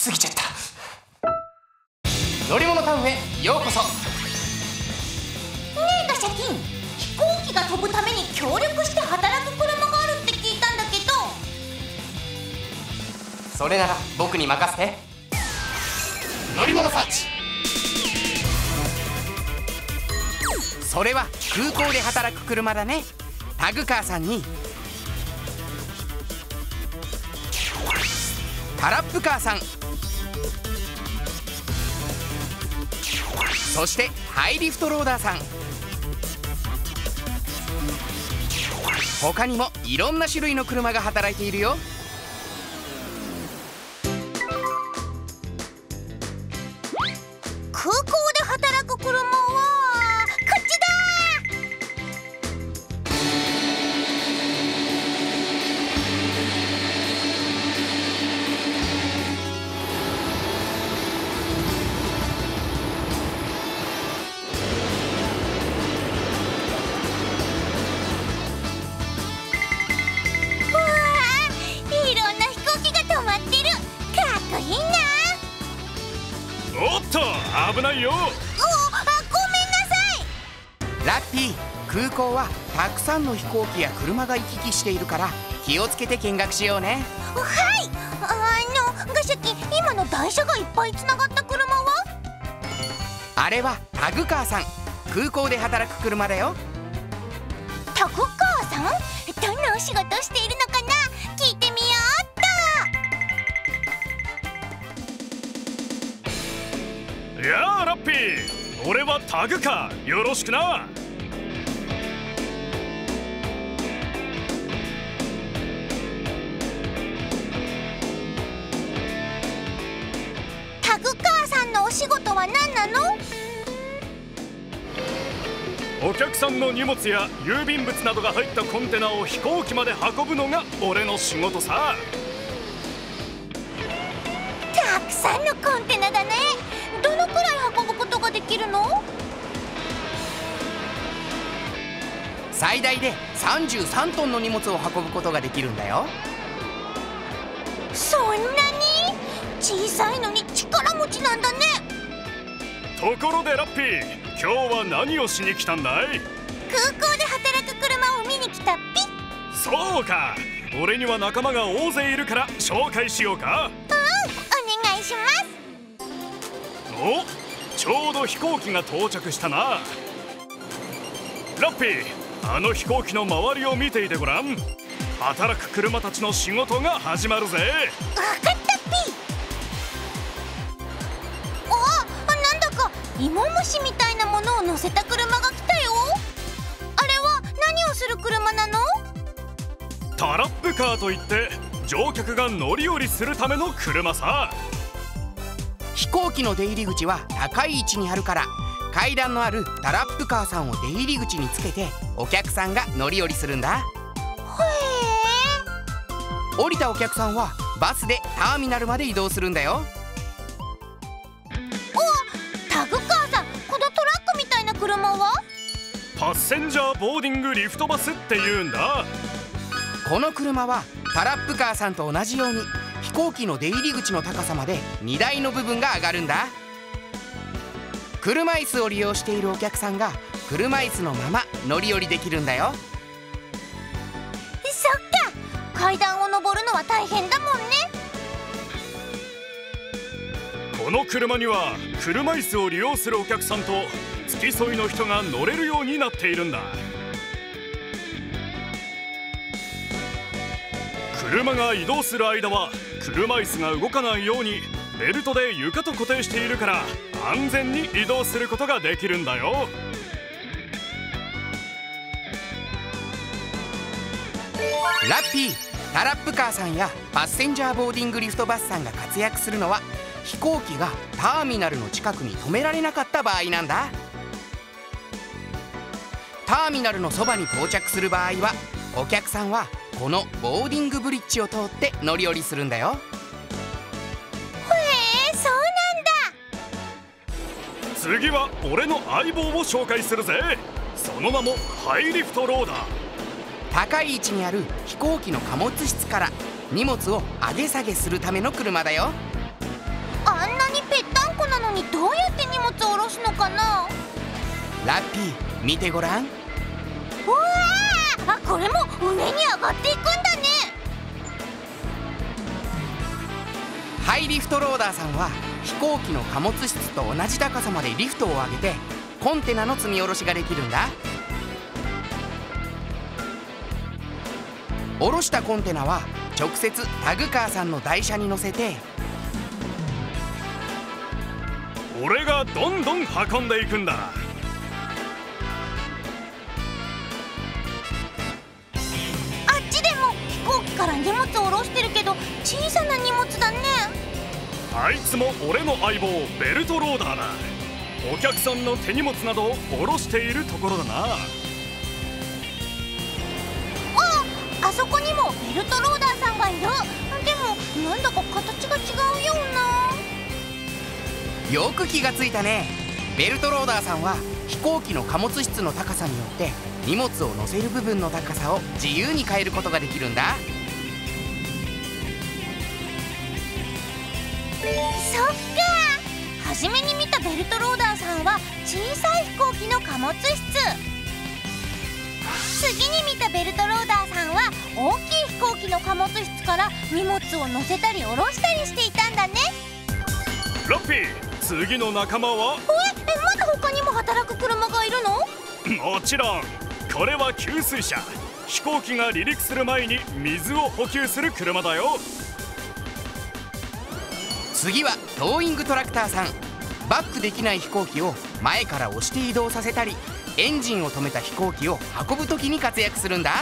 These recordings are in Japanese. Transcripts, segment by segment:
すぎちゃった。乗り物タウンへようこそ。 ねえガシャティン、飛行機が飛ぶために協力して働く車があるって聞いたんだけど。 それなら僕に任せて。乗り物サーチ。それは空港で働く車だね。タグカーさんにタラップカーさん、そしてハイリフトローダーさん、他にもいろんな種類の車が働いているよ。 空港で働く車はこっちだ。わあ、いろんな飛行機が止まってる。かっこいいな。 おっと危ないよ。 ごめんなさい。 ラッピー、空港はたくさんの飛行機や車が行き来しているから気をつけて見学しようね。 はい。ガシャティン、今の台車がいっぱいつながった車は？ あれはタグカーさん、空港で働く車だよ。 タグカーさん、どんなお仕事をしているのかな、聞いてみようっと。 やあラッピー、俺はタグカー、よろしくな。 タグカーさんのお仕事は何なの？ お客さんの荷物や郵便物などが入ったコンテナを飛行機まで運ぶのが俺の仕事さ。 たくさんのコンテナだね。どのくらい運ぶことができるの？ 最大で33トンの荷物を運ぶことができるんだよ。 そんなに？小さいのに力持ちなんだね。 ところでラッピー、今日は何をしに来たんだい？ 空港で働く車を見に来たっぴ。 そうか、俺には仲間が大勢いるから紹介しようか。 お願いします。 お、ちょうど飛行機が到着したな。ラッピー、あの飛行機の周りを見ていてごらん。働く車たちの仕事が始まるぜ。 わかったっぴ。なんだか芋虫みたいなものを乗せた車が来たよ。あれは何をする車なの？ タラップカーといって乗客が乗り降りするための車さ。 飛行機の出入り口は高い位置にあるから、階段のあるタラップカーさんを出入り口につけてお客さんが乗り降りするんだ。 へえ。 降りたお客さんはバスでターミナルまで移動するんだよ。 タグカーさん、このトラックみたいな車は？ パッセンジャーボーディングリフトバスっていうんだ。 この車はタラップカーさんと同じように飛行機の出入り口の高さまで荷台の部分が上がるんだ。車椅子を利用しているお客さんが車椅子のまま乗り降りできるんだよ。 そっか、階段を上るのは大変だもんね。 この車には車椅子を利用するお客さんと付き添いの人が乗れるようになっているんだ。車が移動する間は車椅子が動かないようにベルトで床と固定しているから安全に移動することができるんだよ。 ラッピー、タラップカーさんやパッセンジャーボーディングリフトバスさんが活躍するのは飛行機がターミナルの近くに止められなかった場合なんだ。ターミナルのそばに到着する場合はお客さんはこのボーディングブリッジを通って乗り降りするんだよ。 へえ、そうなんだ。 次は俺の相棒を紹介するぜ。その名もハイリフトローダー。 高い位置にある飛行機の貨物室から荷物を上げ下げするための車だよ。 あんなにぺったんこなのにどうやって荷物を下ろすのかな。 ラッピー見てごらん。 うわー、あ、これも上に上がっていくんだね。 ハイリフトローダーさんは飛行機の貨物室と同じ高さまでリフトを上げてコンテナの積み下ろしができるんだ。下ろしたコンテナは直接タグカーさんの台車に乗せて、 俺がどんどん運んでいくんだ。 あっちでも飛行機から荷物を下ろしてるけど小さな荷物だね。 あいつも俺の相棒ベルトローダーだ。お客さんの手荷物などを下ろしているところだな。 あそこにもベルトローダーさんがいる。でもなんだか形が違うような。 よく気がついたね。ベルトローダーさんは飛行機の貨物室の高さによって荷物を載せる部分の高さを自由に変えることができるんだ。 そっか、初めに見たベルトローダーさんは小さい飛行機の貨物室、次に見たベルトローダーさんは大きい飛行機の貨物室から荷物を載せたり下ろしたりしていたんだね。 ラッピー、次の仲間は？ まだ他にも働く車がいるの？ もちろん。これは給水車。飛行機が離陸する前に水を補給する車だよ。 次はトーイングトラクターさん。バックできない飛行機を前から押して移動させたり、エンジンを止めた飛行機を運ぶ時に活躍するんだ。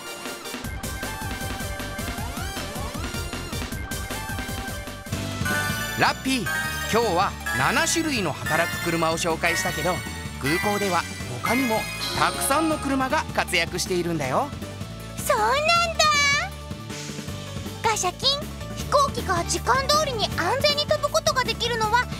ラッピー、今日は7種類の働く車を紹介したけど、空港では他にもたくさんの車が活躍しているんだよ。 そうなんだ。ガシャキン、飛行機が時間通りに安全に飛ぶことができるのは